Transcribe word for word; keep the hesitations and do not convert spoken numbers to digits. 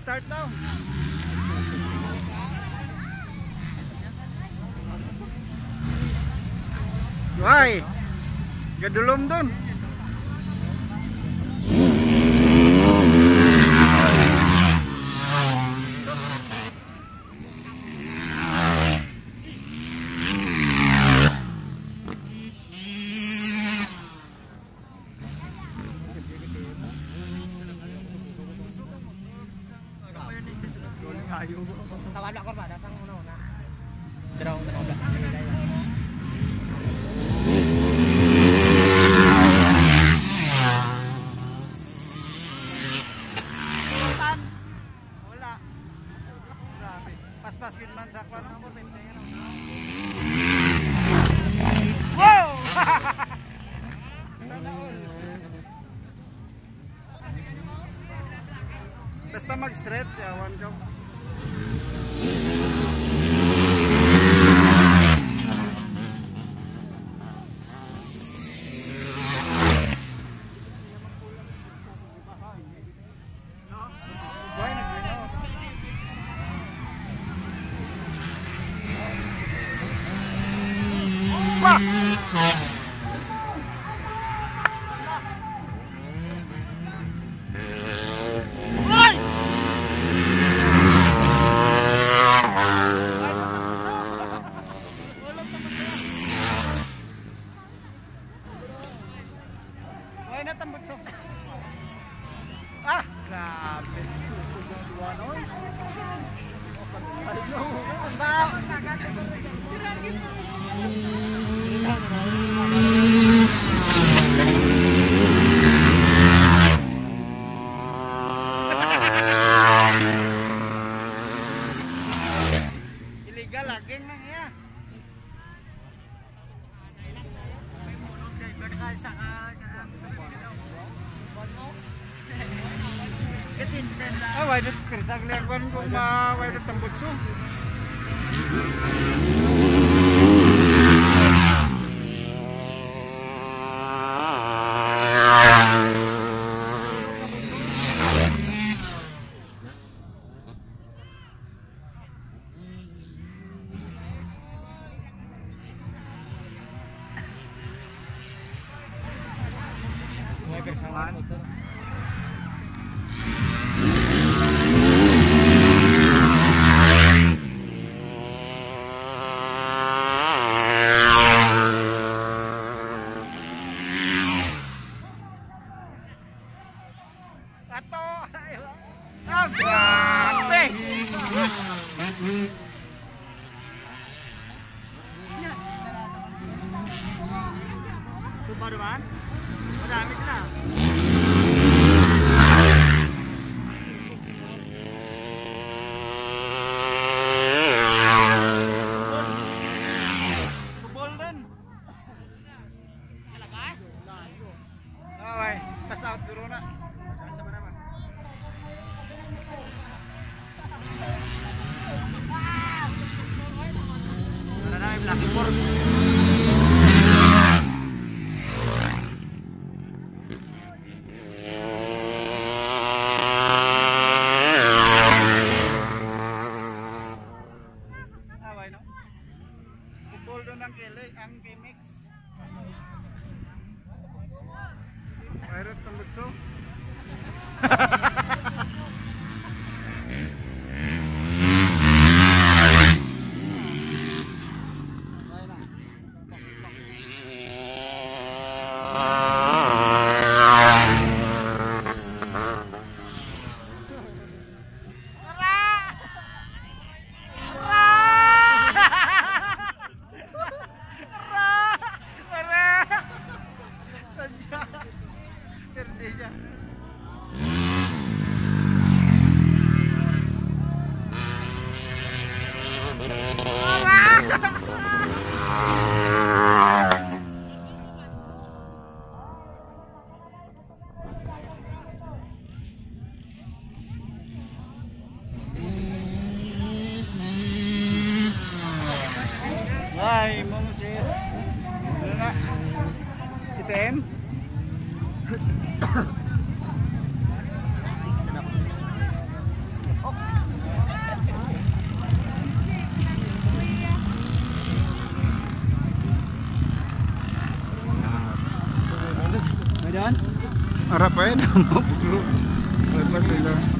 start daw. Why? Gadulom dun. Tawala ko ba dasang una-una. Pero ano ba? Wala. Grabe. Pas-pas gid man sa kwan. Wow! Sana all. Basta mag-straight, yawan ka. Ay, natambot so. Ah, grabe. Susugod oy. Hello. Ba. Illegal lagi nang ya. Ah, why did Krisag liakon kung ma why did tambutso? May persamaan po sir. Ato! Ah, grabe! Tuba naman? Madami sila. Golden. Kalagas? Okay, pass out duro na. Asa ba naman? Wala na yung Black Board. Golden ang kilay, ang K-Mix. Pirate tambutso. Perde siya. Ay, mo sir. Ano nga? Item? Harap pa yun. Ay pa sila.